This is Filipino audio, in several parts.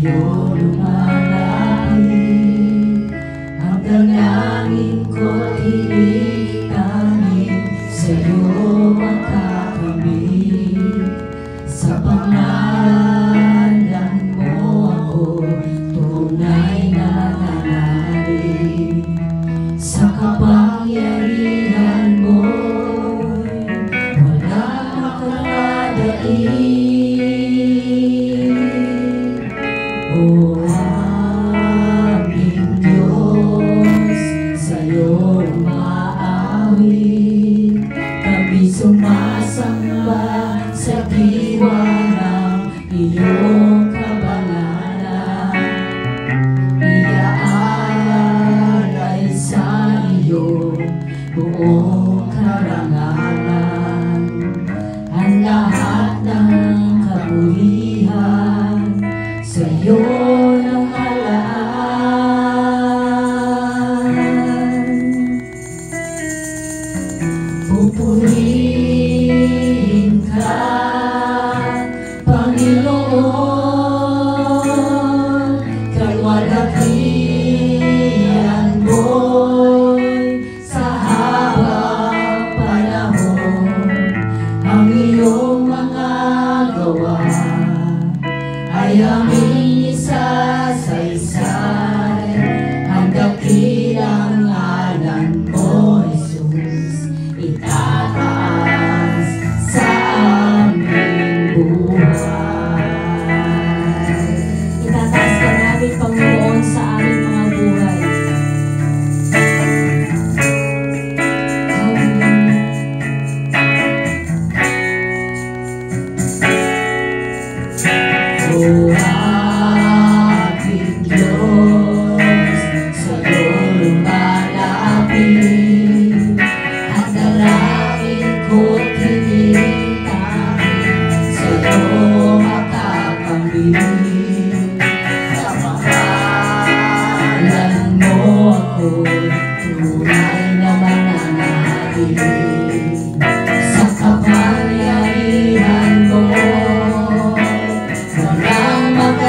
sa'yo lumalapit. Ang dalangin ko't hilig tanging sa'yo makakamit. Sa pangalan mo ako tunay na nananalig. Sa kapangyarihan mo'y walang makakadaig. O aming Diyos, sa'yo umaawit. Kami sumasamba sa diwa ng iyong kabanalan. Iaalay sa iyo buong karangalan. Ang lahat ng kapulihan sa'yo nakalaan. Pupurihin ka, Panginoon, kalwalhatian mo'y sa habang panahon. Ang iyong mga gawa ay aming isasaysay. Ang dakilang ngalan mo, Jesus, itataas sa aming buhay. Itataas ka namin, Panginoon, sa aming mga buhay. O aking Diyos, sa'yo lumalapit. Ang dalangin ko't hiling tanging sa'yo makakamit. Sa pangalan mo ako'y tunay na mananalig. Sa kapangyarihan mo walang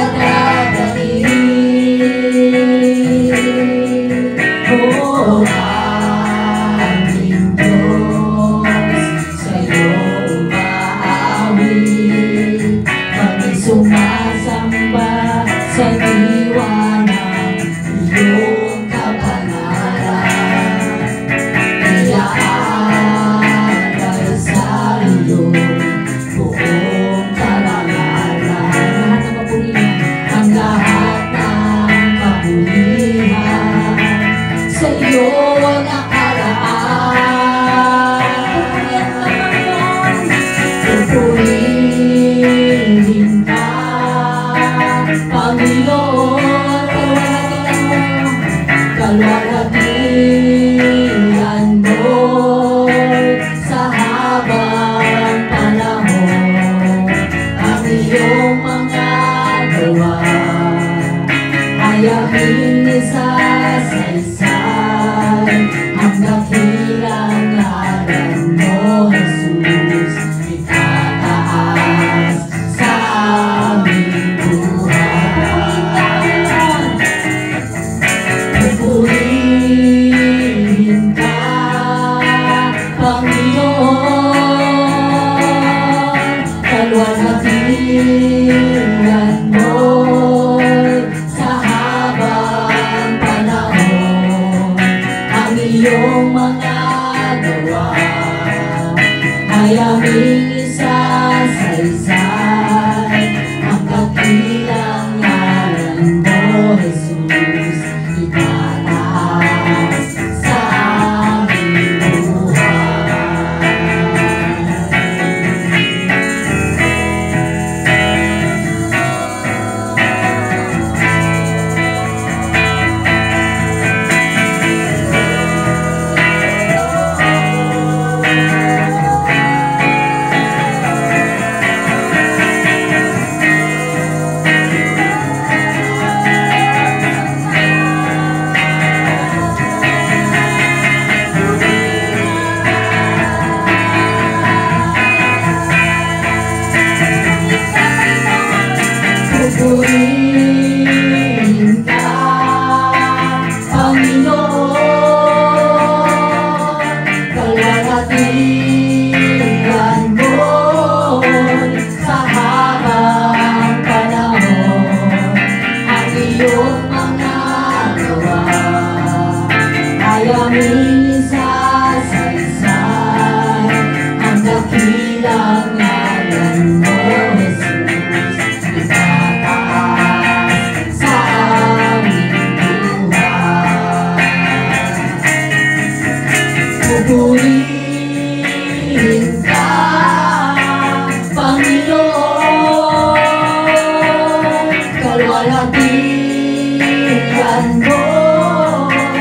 makakadaig. O aming Diyos, sa'yo umaawit. Kami sumasamba sa diwa ng iyong kabanalan. Iaalay sa iyo buong karangalan. Ang lahat ng kapulihan sa iyo nakalaan. Pupurihin ka, Panginoon, kalwalhatian mo'y sa habang panahon. Ang iyong mga gawa ay aming isasaysay. Ang dakilang ngalan mo, Jesus, itataas sa aming buhay. Pupurihin ka, Panginoon, kalwalhatian mo'y sa habang panahon. Ang iyong mga gawa ay aming isasaysay. Ang dakilang ngalan mo, Jesus, itataas sa aming buhay. ang ngalan mo, Jesus, itataas sa aming buhay. Pupurihin ka, Panginoon, kalwalhatian mo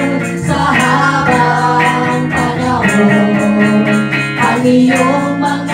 sa habang panahon. Ang iyong mga